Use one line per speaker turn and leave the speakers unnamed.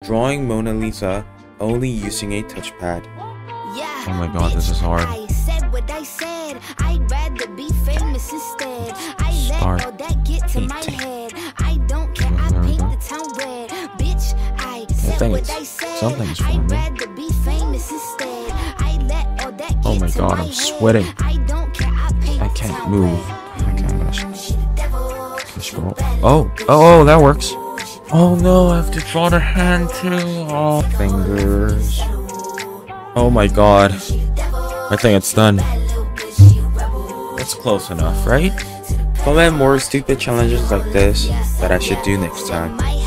Drawing Mona Lisa only using a touchpad.
Oh my god, this is hard. Start painting. I think something's for me. Oh my god, I'm sweating. I can't move. Okay, I'm gonna scroll. Oh, that works. Oh no, I have to draw the hand too. Oh, fingers. Oh my god. I think it's done. That's close enough, right?
Comment more stupid challenges like this that I should do next time.